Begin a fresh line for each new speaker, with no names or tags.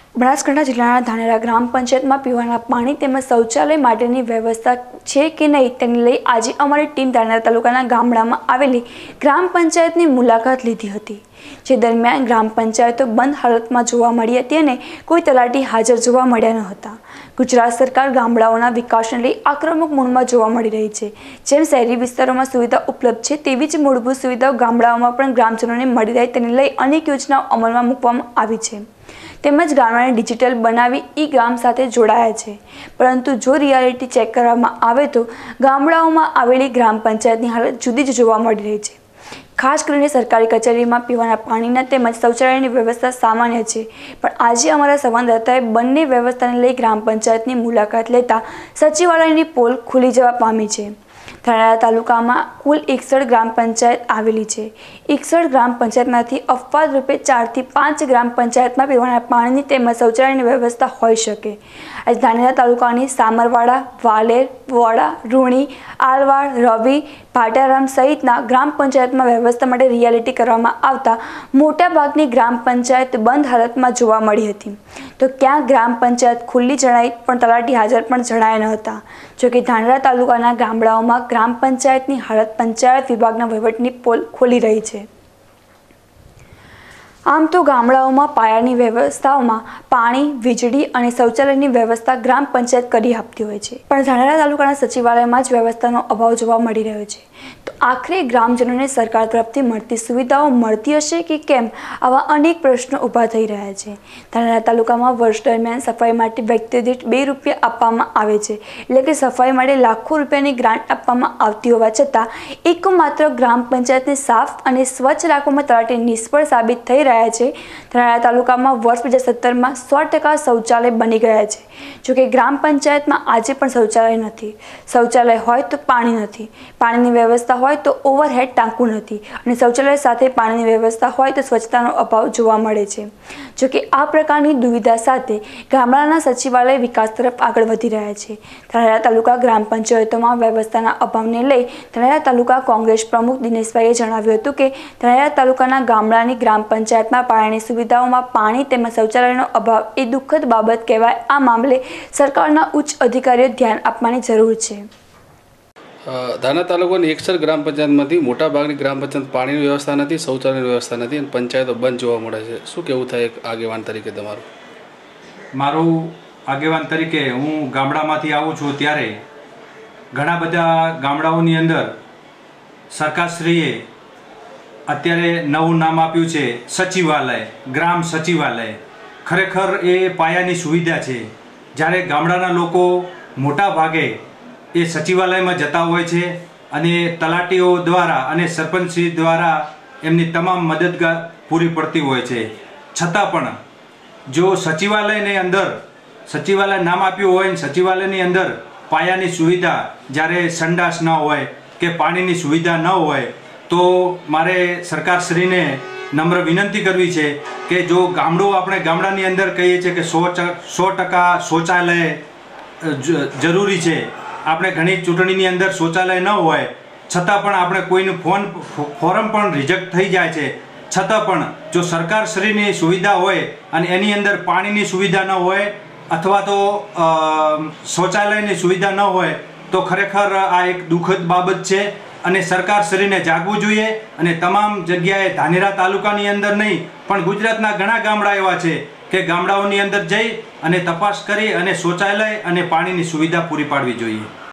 બનાસકાંઠા જિલ્લાના ધાનેરા ગ્રામ પંચાયતમાં પીવાના પાણી તેમજ શૌચાલય માટેની વ્યવસ્થા છે કે નહીં તેને લઈ આજે અમારી ટીમ ધાનેરા તાલુકાના ગામડામાં આવેલી ગ્રામ પંચાયતની મુલાકાત લીધી હતી। જે દરમિયાન ગ્રામ પંચાયતો બંધ હાલતમાં જોવા મળી હતી અને કોઈ તલાટી હાજર જોવા મળ્યા ન હતા। ગુજરાત સરકાર ગામડાઓના વિકાસને લઈ આક્રમક મૂડમાં જોવા મળી રહી છે। જેમ શહેરી વિસ્તારોમાં સુવિધા ઉપલબ્ધ છે તેવી જ મૂળભૂત સુવિધાઓ ગામડાઓમાં પણ ગ્રામજનોને મળી રહે તેને લઈ અનેક યોજનાઓ અમલમાં મૂકવામાં આવી છે। તેમજ ગામડાને ડિજિટલ બનાવી ઈ-ગ્રામ સાથે જોડાયા છે। પરંતુ જો રિયાલિટી ચેક કરવામાં આવે તો ગામડાઓમાં આવેલી ગ્રામ પંચાયતની હાલત જુદી જ જોવા મળી રહી છે। ખાસ કરીને સરકારી કચેરીમાં પીવાના પાણીના તેમજ શૌચાલયની વ્યવસ્થા સામાન્ય છે, પણ આજે અમારા સંવાદદાતાએ બંને વ્યવસ્થાને લઈ ગ્રામ પંચાયતની મુલાકાત લેતા સચિવાલયની પોલ ખુલી જવા પામી છે। ધાનેરા તાલુકામાં કુલ 61 ગ્રામ પંચાયત આવેલી છે। 61 ગ્રામ પંચાયતમાંથી અપવાદ રૂપે 4 થી 5 ગ્રામ પંચાયતમાં પીવાના પાણીની તેમજ શૌચાલયની વ્યવસ્થા હોઈ શકે। આજે ધાનેરા તાલુકાની સામરવાડા, વાલેર, વોડા, રૂણી, આલવાડ, રવી, ભાટારામ સહિતના ગ્રામ પંચાયતમાં વ્યવસ્થા માટે રિયાલિટી કરવામાં આવતા મોટાભાગની ગ્રામ પંચાયત બંધ હાલતમાં જોવા મળી હતી। તો ક્યાં ગ્રામ પંચાયત ખુલ્લી જણાઈ પણ તલાટી હાજર પણ જણાયા ન હતા। જોકે ધાનેરા તાલુકાના ગામડાઓમાં ગ્રામ પંચાયતની હાલત પંચાયત વિભાગના વહીવટની પોલ ખોલી રહી છે। આમ તો ગામડાઓમાં પાયાની વ્યવસ્થાઓમાં પાણી, વીજળી અને શૌચાલયની વ્યવસ્થા ગ્રામ પંચાયત કરી આપતી હોય છે, પણ ધાનેરા તાલુકાના સચિવાલયમાં જ વ્યવસ્થાનો અભાવ જોવા મળી રહ્યો છે। તો આખરે ગ્રામજનોને સરકાર તરફથી મળતી સુવિધાઓ મળતી હશે કે કેમ, આવા અનેક પ્રશ્નો ઊભા થઈ રહ્યા છે। ધાનેરા તાલુકામાં વર્ષ દરમિયાન સફાઈ માટે વ્યક્તિ દીઠ 2 રૂપિયા આપવામાં આવે છે, એટલે કે સફાઈ માટે લાખો રૂપિયાની ગ્રાન્ટ આપવામાં આવતી હોવા છતાં એકમાત્ર ગ્રામ પંચાયતને સાફ અને સ્વચ્છ રાખવામાં તલાટી નિષ્ફળ સાબિત થઈ રહ્યા છે। ધાનેરા તાલુકામાં વર્ષ 2017માં 100% શૌચાલય બની ગયા છે। જોકે ગ્રામ પંચાયતમાં આજે પણ શૌચાલય નથી। શૌચાલય હોય તો પાણી નથી, પાણીની વ્યવસ્થા હોય તો ઓવરહેડ ટાંકું નથી અને શૌચાલય સાથે પાણીની વ્યવસ્થા હોય તો સ્વચ્છતાનો અભાવ જોવા મળે છે। જોકે આ પ્રકારની દુવિધા સાથે ગામડાના સચિવાલય વિકાસ તરફ આગળ વધી રહ્યા છે। ધાનેરા તાલુકા ગ્રામ પંચાયતોમાં વ્યવસ્થાના અભાવને લઈ ધાનેરા તાલુકા કોંગ્રેસ પ્રમુખ દિનેશભાઈએ જણાવ્યું હતું કે ધાનેરા તાલુકાના ગામડાની ગ્રામ પંચાયતમાં પાયાની સુવિધાઓમાં પાણી તેમજ શૌચાલયનો અભાવ એ દુઃખદ બાબત કહેવાય। આ મામલે સરકારના ઉચ્ચ અધિકારીઓ ધ્યાન આપવાની જરૂર છે।
ધાનેરા તાલુકાની 61 ગ્રામ પંચાયતમાંથી મોટાભાગની ગ્રામ પંચાયત પાણીની વ્યવસ્થા નથી, શૌચાલયની વ્યવસ્થા નથી અને પંચાયતો બંધ જોવા મળે છે। શું કહેવું થાય એક આગેવાન તરીકે તમારું?
મારું આગેવાન તરીકે હું ગામડામાંથી આવું છું ત્યારે ઘણા બધા ગામડાઓની અંદર સરકારશ્રીએ અત્યારે નવું નામ આપ્યું છે સચિવાલય, ગ્રામ સચિવાલય। ખરેખર એ પાયાની સુવિધા છે। જ્યારે ગામડાના લોકો મોટા ભાગે એ સચિવાલયમાં જતા હોય છે અને તલાટીઓ દ્વારા અને સરપંચશ્રી દ્વારા એમની તમામ મદદ પૂરી પડતી હોય છે। છતાં પણ જો સચિવાલયની અંદર સચિવાલય નામ આપ્યું હોય ને સચિવાલયની અંદર પાયાની સુવિધા જ્યારે સંડાસ ન હોય કે પાણીની સુવિધા ન હોય તો મારે સરકારશ્રીને નમ્ર વિનંતી કરવી છે કે જો આપણે ગામડાની અંદર કહીએ છીએ કે 100% શૌચાલય જરૂરી છે। આપણે ઘણી ચૂંટણીની અંદર શૌચાલય ન હોય છતાં પણ આપણે કોઈનું ફોરમ પણ રિજેક્ટ થઈ જાય છે, છતાં પણ જો સરકારશ્રીની સુવિધા હોય અને એની અંદર પાણીની સુવિધા ન હોય અથવા તો શૌચાલયની સુવિધા ન હોય તો ખરેખર આ એક દુઃખદ બાબત છે અને સરકારશ્રીને જાગવું જોઈએ અને તમામ જગ્યાએ ધાનેરા તાલુકાની અંદર નહીં પણ ગુજરાતના ઘણા ગામડા એવા છે કે ગામડાઓની અંદર જઈ અને તપાસ કરી અને શૌચાલય અને પાણીની સુવિધા પૂરી પાડવી જોઈએ।